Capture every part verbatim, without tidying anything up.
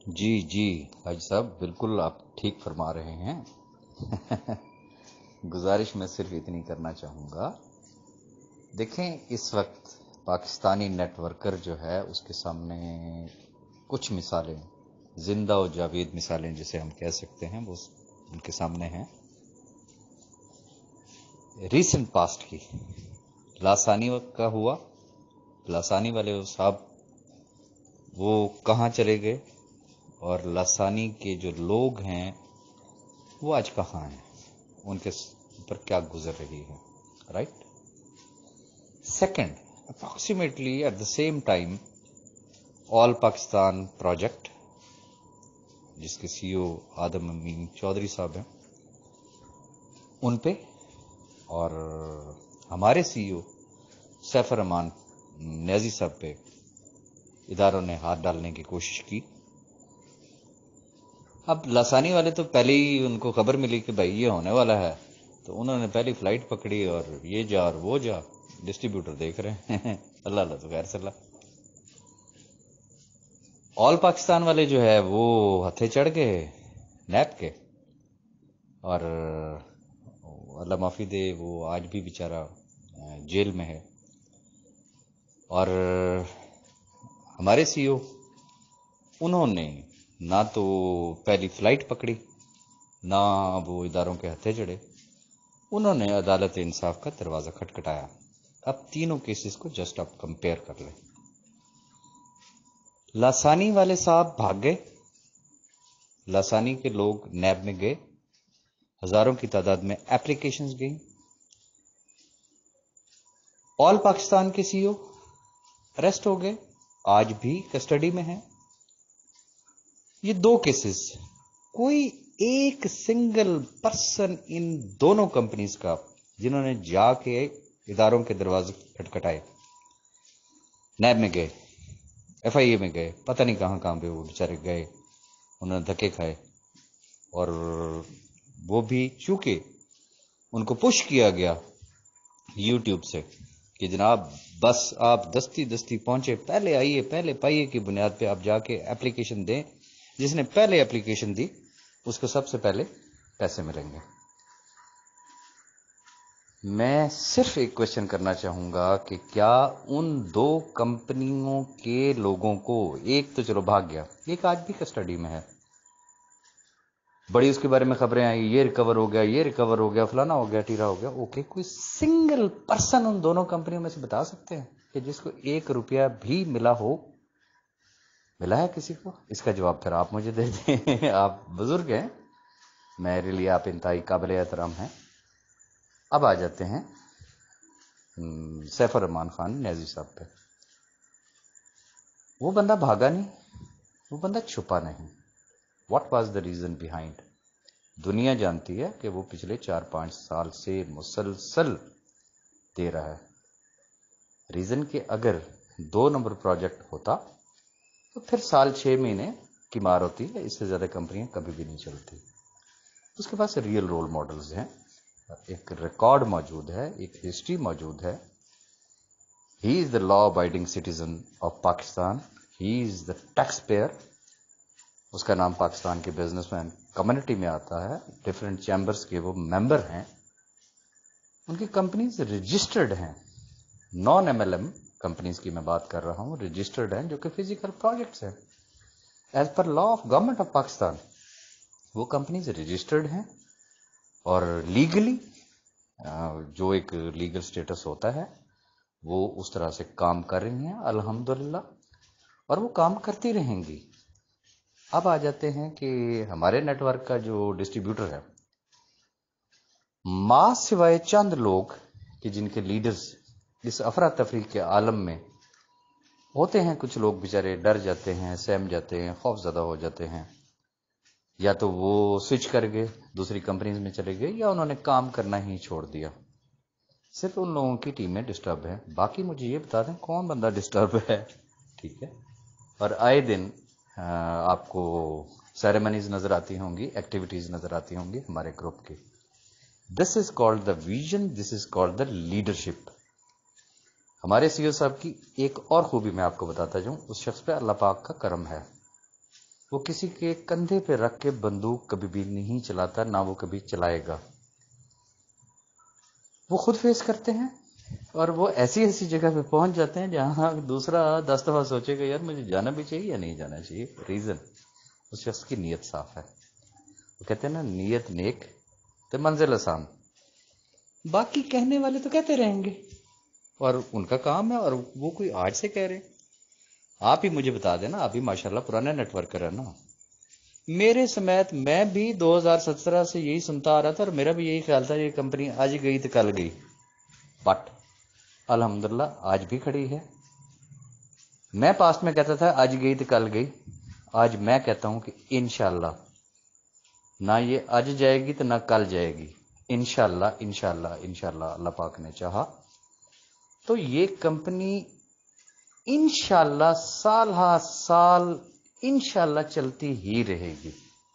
جی جی حاج صاحب، بالکل آپ ٹھیک فرما رہے ہیں۔ گزارش میں صرف اتنی کرنا چاہوں گا، دیکھیں اس وقت پاکستانی نیٹ ورکر جو ہے اس کے سامنے کچھ مثالیں، زندہ و جاوید مثالیں جسے ہم کہہ سکتے ہیں، وہ ان کے سامنے ہیں ریسنٹ پاسٹ کی۔ لاسانی کا ہوا، لاسانی والے صاحب وہ کہاں چلے گئے، اور لاسانی کے جو لوگ ہیں وہ آج کہاں ہیں، ان کے پر کیا گزر رہی ہے، right. Second, approximately at the same time all Pakistan project, جس کے سی او آدم امین چودھری صاحب ہیں، ان پہ اور ہمارے سی او سیف الرحمان نیازی صاحب پہ اداروں نے ہاتھ ڈالنے کی کوشش کی۔ اب لاسانی والے تو پہلے ہی ان کو خبر ملی کہ بھائی یہ ہونے والا ہے، تو انہوں نے پہلی فلائٹ پکڑی اور یہ جا اور وہ جا، ڈسٹریبیوٹر دیکھ رہے ہیں۔ اللہ اللہ تو خیر صلاح۔ آل پاکستان والے جو ہے وہ ہتھے چڑھ گئے نیب کے، اور اللہ معافی دے وہ آج بھی بیچارہ جیل میں ہے، اور ہمارے سی او انہوں نے نہ تو پہلی فلائٹ پکڑی، نہ وہ اداروں کے ہتھے چڑھے، انہوں نے عدالت انصاف کا دروازہ کھٹکھٹایا۔ اب تینوں کیسز کو جسٹ آپ کمپیئر کر لیں۔ لاسانی والے صاحب بھاگ گئے، لاسانی کے لوگ نیب میں گئے، ہزاروں کی تعداد میں اپلیکیشنز گئیں۔ آل پاکستان کے سی او اریسٹ ہو گئے، آج بھی کسٹڈی میں ہیں۔ یہ دو کیسز، کوئی ایک سنگل پرسن ان دونوں کمپنیز کا جنہوں نے جا کے اداروں کے دروازے کھٹکھٹائے، نیب میں گئے، ایف آئی اے میں گئے، پتہ نہیں کہاں کہاں پہ وہ بیچارے گئے، انہوں نے دھکے کھائے، اور وہ بھی چونکہ ان کو پش کیا گیا یوٹیوب سے کہ جناب بس آپ دستی دستی پہنچے، پہلے آئیے، پہلے پائیے کی بنیاد پہ آپ جا کے اپلیکیشن دیں، جس نے پہلے اپلیکیشن دی اس کو سب سے پہلے پیسے ملیں گے۔ میں صرف ایک کوشچن کرنا چاہوں گا کہ کیا ان دو کمپنیوں کے لوگوں کو، ایک تو چلو بھاگ گیا، ایک آج بھی کسٹڈی میں ہے، بڑی اس کے بارے میں خبریں آئی، یہ ریکور ہو گیا، یہ ریکور ہو گیا، فلانا ہو گیا، ٹیرا ہو گیا، اوکے، کوئی سنگل پرسن ان دونوں کمپنیوں میں سے بتا سکتے ہیں کہ جس کو ایک روپیہ بھی ملا ہو؟ ملا ہے کسی کو؟ اس کا جواب پھر آپ مجھے دے دیں، آپ بزرگ ہیں، میرے لیے آپ انتہائی قابل احترام ہیں۔ اب آ جاتے ہیں سیف الرحمان خان نیازی صاحب پہ۔ وہ بندہ بھاگا نہیں، وہ بندہ چھپا نہیں۔ What was the reason behind? دنیا جانتی ہے کہ وہ پچھلے چار پانچ سال سے مسلسل دے رہا ہے۔ ریزن کہ اگر دو نمبر پروجیکٹ ہوتا تو پھر سال چھ مہینے کی مار ہوتی ہے، اس سے زیادہ کمپنیاں کبھی بھی نہیں چلتی۔ اس کے پاس ریئل رول ماڈلز ہیں، ایک ریکارڈ موجود ہے، ایک ہسٹری موجود ہے۔ He is the law abiding citizen of Pakistan, he is the tax payer. اس کا نام پاکستان کے بزنس مین کمیونٹی میں آتا ہے، ڈفرینٹ چیمبرز کے وہ ممبر ہیں، ان کی کمپنیز رجسٹرڈ ہیں، non M L M companies کی میں بات کر رہا ہوں، رجسٹرڈ ہیں جو کہ فزیکل پروجیکٹس ہیں as per law of government of Pakistan. وہ کمپنیز رجسٹرڈ ہیں اور لیگلی جو ایک لیگل سٹیٹس ہوتا ہے وہ اس طرح سے کام کر رہی ہیں الحمدللہ، اور وہ کام کرتی رہیں گی۔ اب آ جاتے ہیں کہ ہمارے نیٹ ورک کا جو ڈسٹریبیوٹر ہے، ماں سوائے چند لوگ کہ جن کے لیڈرز اس افراتفری کے عالم میں ہوتے ہیں، کچھ لوگ بیچارے ڈر جاتے ہیں، سہم جاتے ہیں، خوف زدہ ہو جاتے ہیں، یا تو وہ سوئچ کر گئے دوسری کمپنیز میں چلے گئے، یا انہوں نے کام کرنا ہی چھوڑ دیا۔ صرف ان لوگوں کی ٹیمیں ڈسٹرب ہیں، باقی مجھے یہ بتا دیں کون بندہ ڈسٹرب ہے؟ ٹھیک ہے، اور آئے دن آپ کو سیریمنیز نظر آتی ہوں گی، ایکٹیویٹیز نظر آتی ہوں گی ہمارے گروپ کی۔ This is called the vision, this is called the leadership. ہمارے سی او صاحب کی ایک اور خوبی میں آپ کو بتاتا جاؤں، اس شخص پہ اللہ پاک کا کرم ہے۔ وہ کسی کے کندھے پہ رکھ کے بندوق کبھی بھی نہیں چلاتا، نہ وہ کبھی چلائے گا. وہ خود فیس کرتے ہیں اور وہ ایسی ایسی جگہ پہ پہنچ جاتے ہیں جہاں دوسرا دس دفعہ سوچے گا یار مجھے جانا بھی چاہیے یا نہیں جانا چاہیے. ریزن اس شخص کی نیت صاف ہے. وہ کہتے ہیں نا نیت نیک تو منزل آسان. باقی کہنے والے تو کہتے رہیں گے اور ان کا کام ہے، اور وہ کوئی آج سے کہہ رہے ہیں. آپ ہی مجھے بتا دینا، آپ بھی ماشاءاللہ پرانا نیٹ ورکر ہے نا. میرے سمیت میں بھی دو ہزار سترہ سے یہی سنتا آ رہا تھا اور میرا بھی یہی خیال تھا یہ کمپنی آج گئی تو کل گئی، بٹ الحمدللہ آج بھی کھڑی ہے. میں پاسٹ میں کہتا تھا آج گئی تو کل گئی، آج میں کہتا ہوں کہ انشاءاللہ نہ یہ آج جائے گی تو نہ کل جائے گی. انشاءاللہ انشاءاللہ انشاءاللہ اللہ پاک نے چاہا تو یہ کمپنی انشاءاللہ سال ہا سال انشاءاللہ چلتی ہی رہے گی.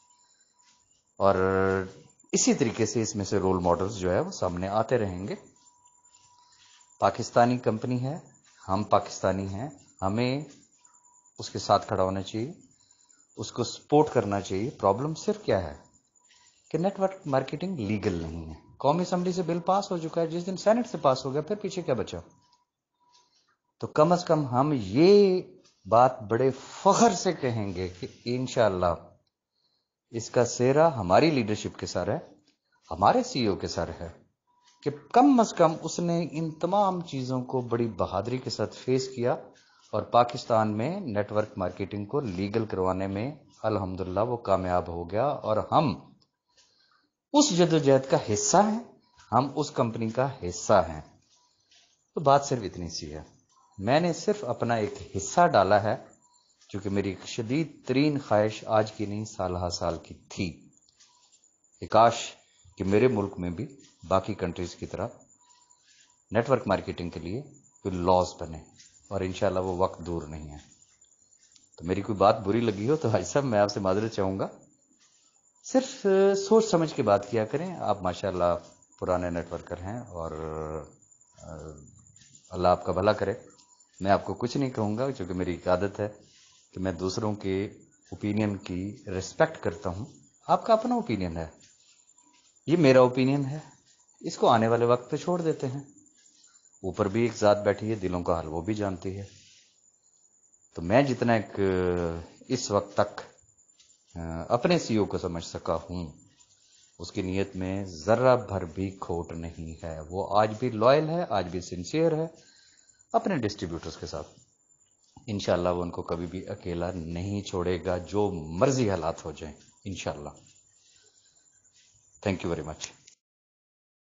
اور اسی طریقے سے اس میں سے رول ماڈلز جو ہے وہ سامنے آتے رہیں گے. پاکستانی کمپنی ہے، ہم پاکستانی ہیں، ہمیں اس کے ساتھ کھڑا ہونا چاہیے، اس کو سپورٹ کرنا چاہیے. پرابلم صرف کیا ہے کہ نیٹ ورک مارکیٹنگ لیگل نہیں ہے. قومی اسمبلی سے بل پاس ہو چکا ہے، جس دن سینٹ سے پاس ہو گیا پھر پیچھے کیا بچا. تو کم از کم ہم یہ بات بڑے فخر سے کہیں گے کہ انشاءاللہ اس کا سہرا ہماری لیڈرشپ کے سر ہے، ہمارے سی او کے سر ہے کہ کم از کم اس نے ان تمام چیزوں کو بڑی بہادری کے ساتھ فیس کیا اور پاکستان میں نیٹ ورک مارکیٹنگ کو لیگل کروانے میں الحمدللہ وہ کامیاب ہو گیا. اور ہم اس جدوجہد کا حصہ ہیں، ہم اس کمپنی کا حصہ ہیں. تو بات صرف اتنی سی ہے، میں نے صرف اپنا ایک حصہ ڈالا ہے، کیونکہ میری ایک شدید ترین خواہش آج کی نہیں سال ہا سال کی تھی کہ کاش کہ میرے ملک میں بھی باقی کنٹریز کی طرح نیٹ ورک مارکیٹنگ کے لیے کوئی لاز بنے، اور انشاءاللہ وہ وقت دور نہیں ہے. تو میری کوئی بات بری لگی ہو تو حاجی صاحب میں آپ سے معذرت چاہوں گا. صرف سوچ سمجھ کے بات کیا کریں. آپ ماشاءاللہ پرانے نیٹ ورکر ہیں اور اللہ آپ کا بھلا کرے. میں آپ کو کچھ نہیں کہوں گا کیونکہ میری ایک عادت ہے کہ میں دوسروں کے اوپینین کی ریسپیکٹ کرتا ہوں. آپ کا اپنا اوپینین ہے، یہ میرا اوپینین ہے، اس کو آنے والے وقت پہ چھوڑ دیتے ہیں. اوپر بھی ایک ذات بیٹھی ہے، دلوں کا حال وہ بھی جانتی ہے. تو میں جتنا ایک اس وقت تک اپنے سی او کو سمجھ سکا ہوں، اس کی نیت میں ذرہ بھر بھی کھوٹ نہیں ہے. وہ آج بھی لائل ہے، آج بھی سنسیئر ہے اپنے ڈسٹریبیوٹرز کے ساتھ. انشاءاللہ وہ ان کو کبھی بھی اکیلا نہیں چھوڑے گا، جو مرضی حالات ہو جائیں انشاءاللہ. Thank you very much.